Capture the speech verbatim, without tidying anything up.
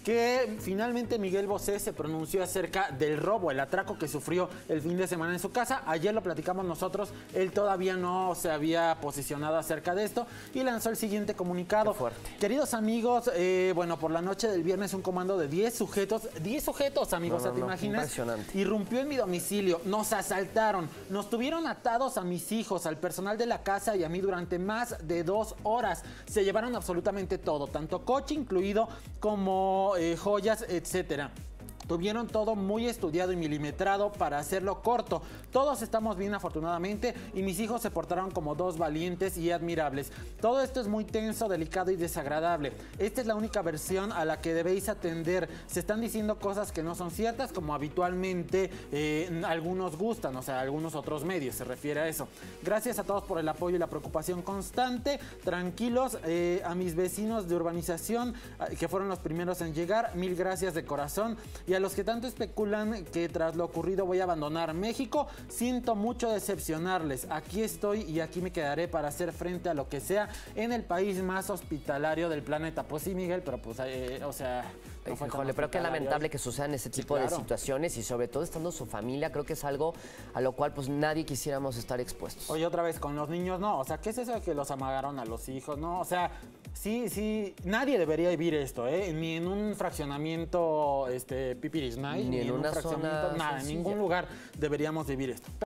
que finalmente Miguel Bosé se pronunció acerca del robo, el atraco que sufrió el fin de semana en su casa. Ayer lo platicamos nosotros, él todavía no se había posicionado acerca de esto y lanzó el siguiente comunicado. Qué fuerte. Queridos amigos, eh, bueno, por la noche del viernes un comando de diez sujetos, diez sujetos, amigos, no, no, ¿te no, imaginas? Impresionante. Irrumpió en mi domicilio, nos asaltaron, nos tuvieron atados a mis hijos, al personal de la casa y a mí durante más de dos horas. Se llevaron absolutamente todo, tanto coche incluido como eh, joyas, etcétera. Tuvieron todo muy estudiado y milimetrado para hacerlo corto. Todos estamos bien, afortunadamente, y mis hijos se portaron como dos valientes y admirables. Todo esto es muy tenso, delicado y desagradable. Esta es la única versión a la que debéis atender. Se están diciendo cosas que no son ciertas, como habitualmente eh, algunos gustan, o sea, algunos otros medios, se refiere a eso. Gracias a todos por el apoyo y la preocupación constante. Tranquilos, eh, a mis vecinos de urbanización, que fueron los primeros en llegar, mil gracias de corazón. Y a los que tanto especulan que tras lo ocurrido voy a abandonar México, siento mucho decepcionarles. Aquí estoy y aquí me quedaré para hacer frente a lo que sea en el país más hospitalario del planeta. Pues sí, Miguel, pero pues, eh, o sea... No fue Híjole, pero qué lamentable que sucedan ese tipo sí, claro. de situaciones y sobre todo estando su familia, creo que es algo a lo cual pues nadie quisiéramos estar expuestos. Oye, otra vez, con los niños no, o sea, ¿qué es eso de que los amagaron a los hijos? No, o sea, sí, sí, nadie debería vivir esto, ¿eh? Ni en un fraccionamiento, este, Pipiris Night, ni, ni en en una un fraccionamiento, zona nada, en ningún lugar deberíamos vivir esto.